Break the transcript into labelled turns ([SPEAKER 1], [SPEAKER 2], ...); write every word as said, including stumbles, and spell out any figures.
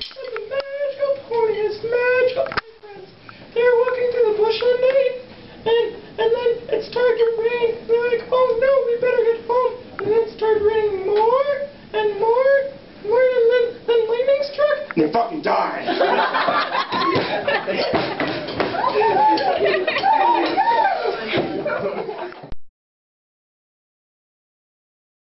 [SPEAKER 1] And the magical pony has magical pony friends. They're walking through the bush one night, and and then it started to rain. They're like, oh no, we better get home. And then it started raining more and more, more, and then then lightning struck.
[SPEAKER 2] They fucking died.